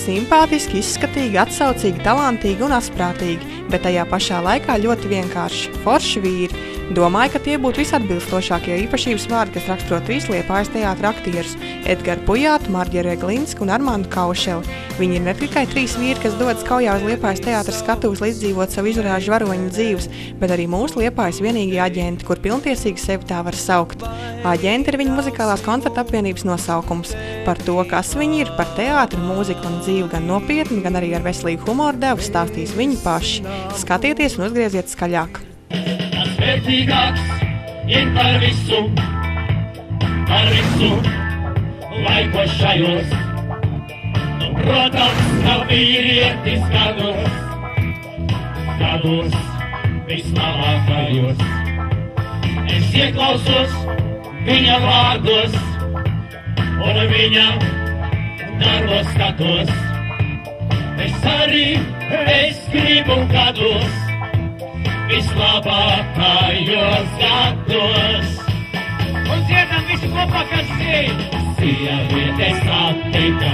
simpātiski, izskatīgi, atsaucīgi, talantīgi un asprātīgi, bet tajā pašā laikā ļoti vienkārši, forši vīri. Domāju, ka tie būtu visatbilstošākie īpašības vārdi, kas raksturo trīs Liepājas teātra aktierus – Edgaru Pujātu, Marģeru Eglinsku un Armandu Kaušeli. Viņi ir ne tikai trīs vīri, kas dodas kaujā uz Liepājas teātra skatuves līdzdzīvot savu izrāžu varoņu dzīves, bet arī mūsu Liepājas vienīgie aģenti, kur pilntiesīgi sevi tā var saukt. Aģenti ir viņa muzikālās koncerta apvienības nosaukums. Par to, kas viņi ir, par teātri, mūziku un dzīvi gan nopietni, gan arī ar veselīgu humoru devu stāstīs viņi paši. Skatieties un uzgrieziet skaļāk! Vērtīgāks ir par visu laikos šajos. Un, protams, nav vīrietis gados vislabākajos. Es ieklausos viņa vārdos un viņa darbos skatos. Es gribu gados vislabākajos gados. Un dziedam visi kopā, kas dzīv. Sieviete satika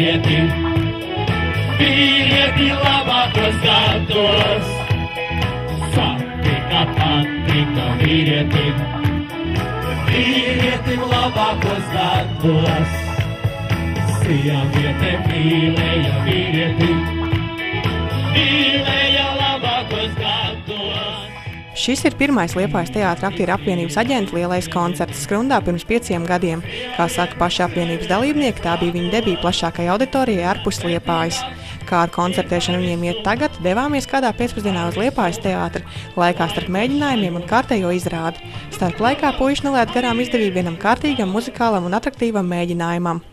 vīrieti labākos gados. Satika patika vīrieti labākos gados. Sieviete mīlēja vīrieti labākos gados. Šis ir pirmais Liepājas teātra aktieru apvienības aģentu lielais koncerts Skrundā pirms 5 gadiem. Kā saka paši apvienības dalībnieki, tā bija viņa debija plašākai auditorijai ārpus Liepājas. Kā ar koncertēšanu viņiem iet tagad, devāmies kādā pēcpusdienā uz Liepājas teātri, laikā starp mēģinājumiem un kārtējo izrādi. Starp laikā puiši nelēt garām izdevību vienam kārtīgam, muzikālam un atraktīvam mēģinājumam.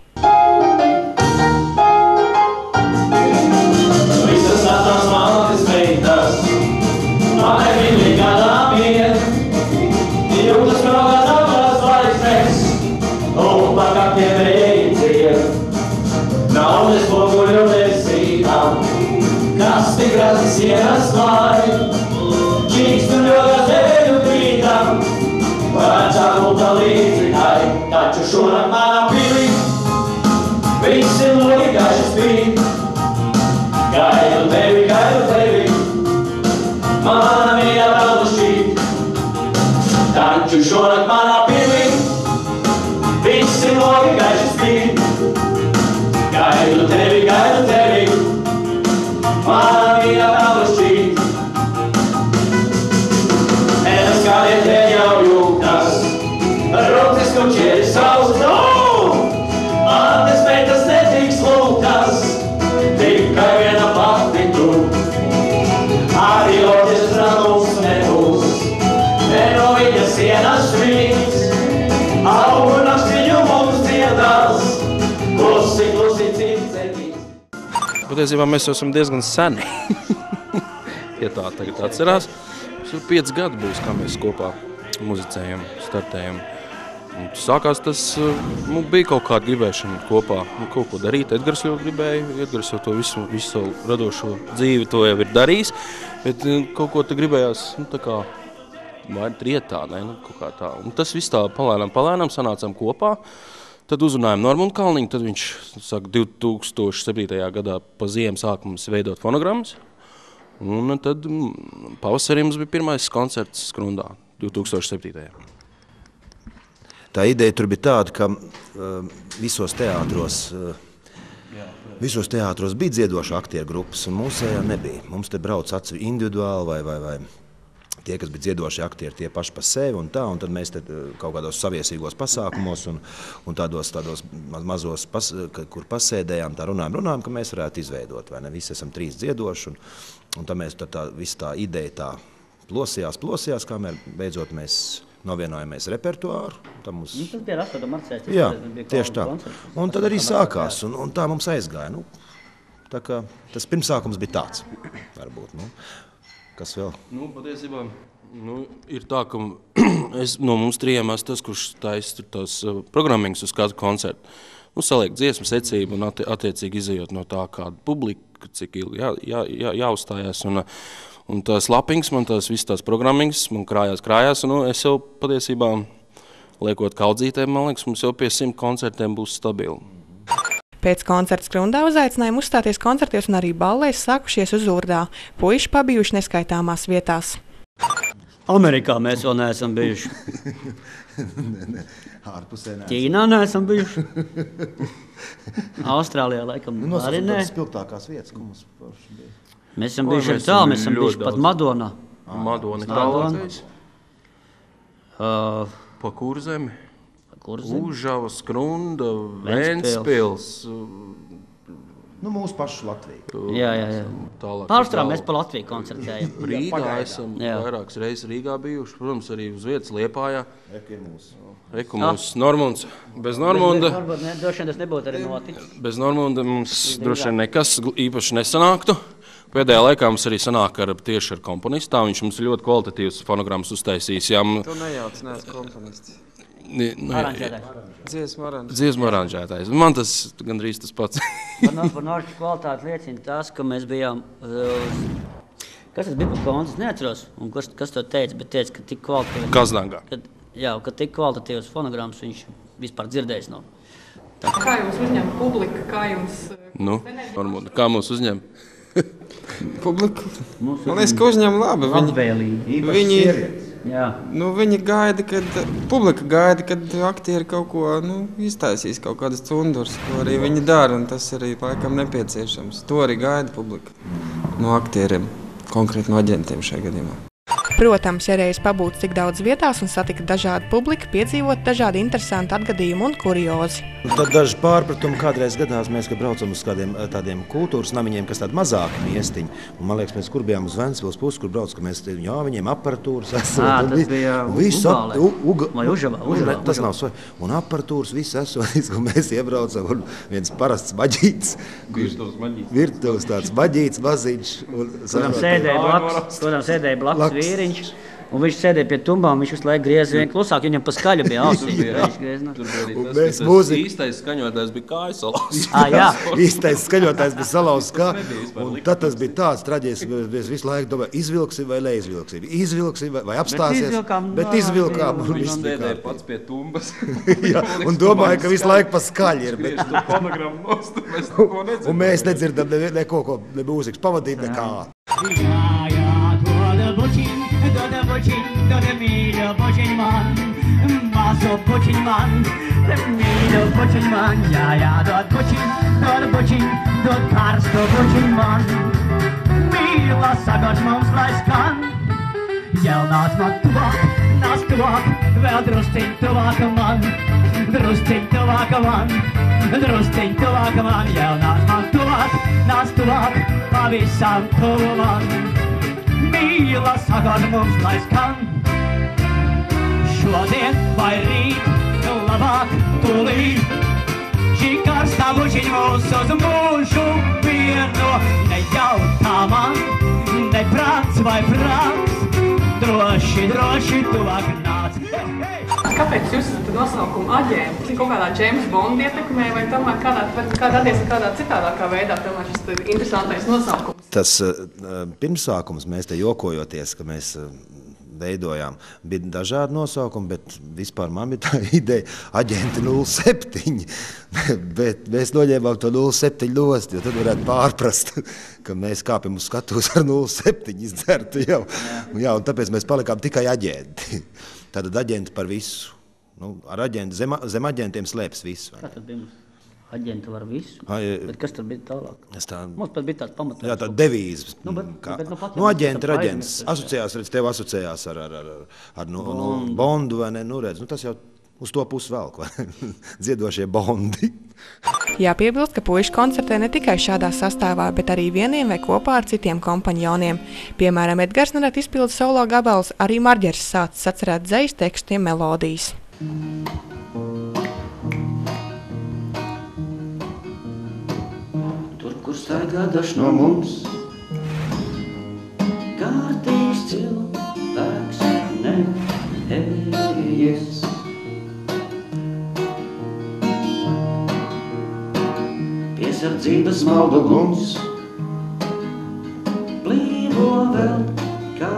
Visas tās maltas meitas, manai viņi gadām iet, jūtas progās augās vaļsmēs, un pakaktiem reiciet. Nav ne spoguļu nesītām, kas tik razi sienas klāj, čīkstu ļogās dēļu krītam, vecā multa līdzinai, taču šonakt manā pilī, visi logi gaši spīd. Gaidu tevi, mana mīļā veldu šķīt. Taču šonakt manā pilī, visi logi gaiši spīd. Gaidu tevi, mana mīļā veldu šķīt. Enas kādietē jau jūtas, rokas kuķieris sauc, Antes meitas netiks lūgtas, tikai viena pati tu. Arī orķestra mums nebūs, ne no viņas sienas švīts. Augu nakštiņu mums dziedās, klusi cīcekīs. Patiesībā mēs jau esam diezgan seni, ja tā tagad atcerās. 5 gadi būs, kā mēs kopā muzicējam, startējam. Sākās tas, bija kaut kāda gribēšana kopā, kaut ko darīt. Edgars jau gribēja, Edgars jau to visu savu radošo dzīvi to jau ir darījis, bet kaut ko te gribējās, tā kā rietā, kaut kā tā. Un tas viss tā palēnām sanācām kopā, tad uzrunājām Normundu Kalniņu, tad viņš saka 2007. gadā pa ziemas sāka mums veidot fonogrammas, un tad pavasarī mums bija pirmais koncerts Skrundā 2007. Tā ideja tur bija tāda, ka visos teātros bija dziedoša aktieru grupas, un mūsējā nebija. Mums te brauc individuāli vai tie, kas bija dziedošie aktieri, tie paši pa sevi un tā, un tad mēs te kaut kādos saviesīgos pasākumos un tādos mazos, kur pasēdējām, tā runājām, ka mēs varētu izveidot, vai ne? Visi esam 3 dziedoši, un tad mēs visa tā ideja tā plosījās, kamēr beidzot mēs novienojamies repertuāru. Tas bija 8. martā. Jā, tieši tā. Un tad arī sākās, un tā mums aizgāja. Tā kā tas pirmsākums bija tāds, varbūt. Kas vēl? Patiesībā, ir tā, ka no mums 3 esmu tas, kurš taisa tās programmingas uz kādu koncertu. Saliek dziesmu secību un attiecīgi izejot no tā kāda publika, cik ilgi jāuzstājās. Un tās lapiņas, man visas tās programmingas, man krājās, un es jau patiesībā, liekot kaudzītēm, man liekas, mums jau pie 100 koncertiem būs stabili. Pēc koncerta Skrundā uzaicinājumu uzstāties koncertos un arī ballēs sākušies uz Urdā. Puiši pabijuši neskaitāmās vietās. Amerikā mēs vēl neesam bijuši. Ārpusē neesam. Ķīnā neesam bijuši. Austrālijā laikam arī ne. Tas spilgtākās vietas, ko mums paši bija. Mēs esam bijuši arī tālu, mēs esam bijuši pat Madonā. Madona tālākais. Pa Kurzemi. Užava, Skrunda, Ventspils. Nu, mūsu pašu Latviju. Jā. Pārstrā mēs pa Latviju koncertējam. Rīgā esam vairākas reizes Rīgā bijuši. Protams, arī uz vietas Liepājā. Reku mūsu Normunds. Bez Normunda. Droši vien tas nebūtu arī noticis. Bez Normunda mums droši vien nekas īpaši nesanāktu. Pēdējā laikā mums arī sanāk tieši ar komponistā. Viņš mums ļoti kvalitatīvs fonogrammas uztaisīs. Tu nejauc, neesmu komponists. Dziesmu aranžētājs. Man tas gandrīz tas pats. Par noršu kvalitāti liecina tas, ka mēs bijām... Kas tas bija par koncertu? Neatceros. Un kas to teica, bet teica, ka tik kvalitatīvs... Kaznagā. Jā, ka tik kvalitatīvs fonogrammas viņš vispār dzirdējis nav. Kā jums uzņem publika? Kā jums... Varbūt, kā mūs uzņem? Publika. Man liekas, ka uzņem labi. Viņi gaida, publika gaida, kad aktieri kaut ko iztaisīs, kaut kādas cundurs, ko arī viņi dara, un tas arī laikam nepieciešams. To arī gaida publika no aktieriem, konkrēti no aģentiem šajā gadījumā. Protams, ja reiz pabūtu tik daudz vietās un satikt dažādu publiku, piedzīvot dažādi interesanti atgadījumi un kuriozi. Tad daži pārpratumi kādreiz gadās mēs, kad braucam uz kādiem tādiem kultūras namiņiem, kas tādi mazāki miestiņi. Un, man liekas, mēs kur bijām uz Ventspils pusi, kur brauc, ka mēs, viņiem aparatūras esot. Tas bija Ugālē vai Užavā. Tas nav svarīgi. Un aparatūras viss esot, ko mēs iebraucam. Un viens parasts maģīts. Virtuves tāds maģīts, maziņš. Kuram sēdēja blakus vīriņš. Un viņš sēdēja pie tumbām, viņš visu laiku griez vien klusāk, viņam pa skaļu bija ausī. Īstais skaņotājs bija kājas salauz. Īstais skaņotājs bija salauz kā. Un tad tas bija tāds traģies, mēs visu laiku domāju, izvilksim vai neizvilksim. Izvilksim vai apstāsies, bet izvilkām. Viņš sēdēja pats pie tumbas. Un domāju, ka visu laiku pa skaļi ir. Un mēs nedzirdam neko, ko mūzikas pavadīt nekā. Dode mīļo bočiņ man, mazo bočiņ man, mīļo bočiņ man, jā, dod bočiņ, dod karsto bočiņ man, mīla sagars mums lai skan, jau nāc man tuvāk, vēl drusciņ tuvāk man, jau nāc man tuvāk, pavisam tuvu man. Mīla sagars mums lai skan. Šodien vai rīt, labāk tūlīt. Šī karstā bučiņ mūs uz mūžu vieno. Nejautā man, ne prāts vai prāts. Droši tuvāk nāc. Kāpēc jūs esat nosaukumu aģenti? Kaut kādā James Bond ietekmē vai tomēr kādā citādākā veidā tomēr šis interesantais nosaukums? Tas pirmsākums mēs te jokojoties, ka mēs veidojām, bija dažādi nosaukumi, bet vispār man bija tā ideja aģenti 07. Bet mēs noņēmām to 07 nost, jo tad varētu pārprast, ka mēs kāpjam uz skatuves ar 07 izdzertu jau. Jā, un tāpēc mēs palikām tikai aģenti. Tātad aģenti par visu. Ar aģenti, zem aģentiem slēpjas visu. Kā tad bija mums? Aģenti var visu? Bet kas tad bija tālāk? Mums pat bija tāds pamatojums. Jā, tā devīze. Aģenti ir aģents. Asociējās, redz, tev asociējās ar Bondu vai ne? Redz, tas jau uz to pusi velk, vai? Dziedošie Bondi. Jāpiebilst, ka puiši koncertē ne tikai šādā sastāvā, bet arī vieniem vai kopā ar citiem kompanjoniem. Piemēram, Edgars nerad izpilda solo gabalus, arī Marģers sācis atcerēt dzejas tekstiem melodijas. Tur, kur staigā dažs no mums, kārtīgs cilvēks neejies. Piesardzības maldu guns, blīvo vēl kā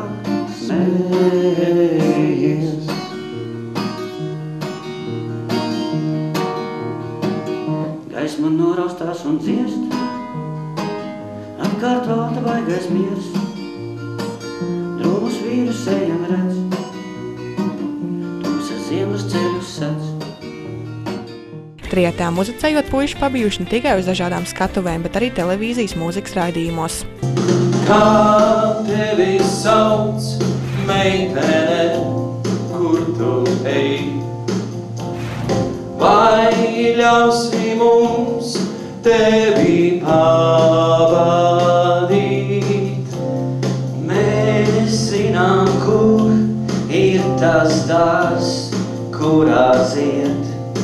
smējies. gaisma noraustās un dziest, apkārt valda baigais miers, drūmus vīrus ejam redz, tumsa ziemas ceļus sec. Trietā muzicējot puiši pabijuši ne tikai uz dažādām skatuvēm, bet arī televīzijas mūzikas raidījumos. Kā tevi sauc, meitene, kur tu ej? Vai ļausi mums tevi pavadīt? Mēs zinām, kur ir tas dārs, kurā zied,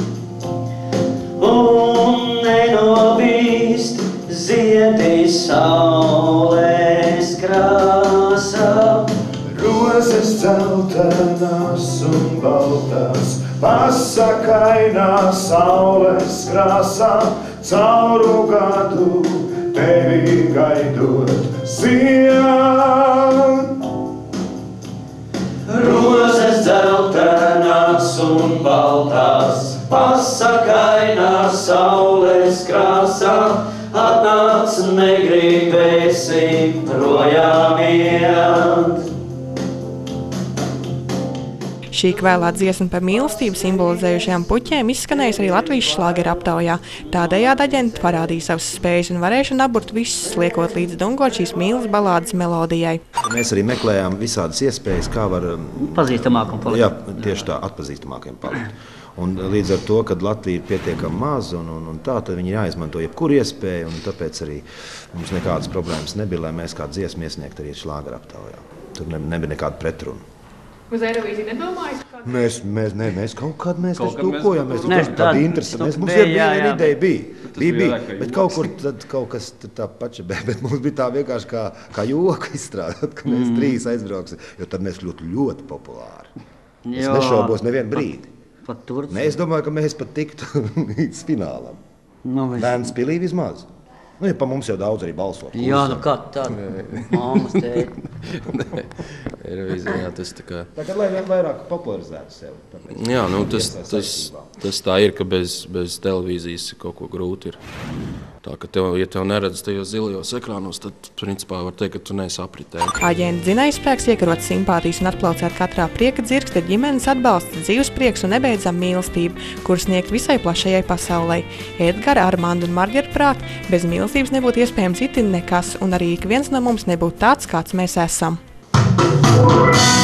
un nenovīst ziedi saules krāsā. Rozes dzeltenās un baltās, pasakainās saules krāsā, cauru gadu tevi gaidot zied. Rozes dzeltenās un baltās, pasakainās saules krāsā, atnāc negribēsi projām iet. Šī kvēlā dziesma par mīlestību simbolizējušajām puķēm izskanējusi arī Latvijas šlāgera aptaujā. Tādējādi aģenti parādīja savas spējas un varēšanu aburt visus, liekot līdz dungot šīs mīlas balādes melodijai. Mēs arī meklējām visādas iespējas, kā var Pazīstamākam palikt. Jā, tieši tā, atpazīstamākiem palikt. Un līdz ar to, kad Latvija ir pietiekami maza un tā, tad viņi jāizmanto jebkuru iespēju, un tāpēc arī mums nekādas problēmas nebija, lai mēs kādu dziesmu iesniegtu arī šlāgera aptaujā. Tur nebija nekāda pretruna. Uz Eirovīziju nedomājat? Mēs kaut kādā mēs tūkojam, mēs tāda interesi. Mums viena ideja bija, bet kaut kur tad kaut kas tā paša, bet mums bija tā vienkārši kā joka izstrādāt, ka mēs trīs aizbrauksim, jo tad mēs kļūtu ļoti populāri. Es nešaubos nevienu brīdi. Es domāju, ka mēs pat tiktu līdz finālam. Bērns pilī vismaz. Ja pa mums jau daudz arī balsot. Jā, kā tā, māmas tēti. Eirovīzijā tas tā kā... Tagad, lai vairāk popularizētu sevi. Jā, tas tā ir, ka bez televīzijas kaut ko grūti ir. Tā, ka ja tev neredz tajos zilajos ekrānos, tad principā var teikt, ka tu neesi apritē. Aģenta dzinējspēks, iekarot simpātijas un atplaucēt katrā prieka dzirksti, ir ģimenes atbalsts, dzīves prieks un nebeidzama mīlestība, kur sniegt visai plašajai pasaulei. Edgara, Armanda un Margera prāt, bez mīlestības nebūtu iespējams itin nekas, un arī ik viens no mums nebūtu tāds, kāds mēs esam.